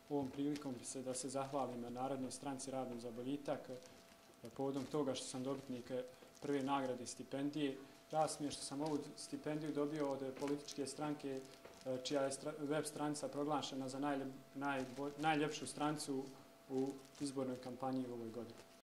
Ovom prilikom bi se da se zahvalim Narodnoj stranci Radom za boljitak povodom toga što sam dobitnik prve nagrade stipendije. Čast mi je što sam ovu stipendiju dobio od političke stranke čija je web stranica proglašena za najljepšu strancu u izbornoj kampanji u ovoj godini.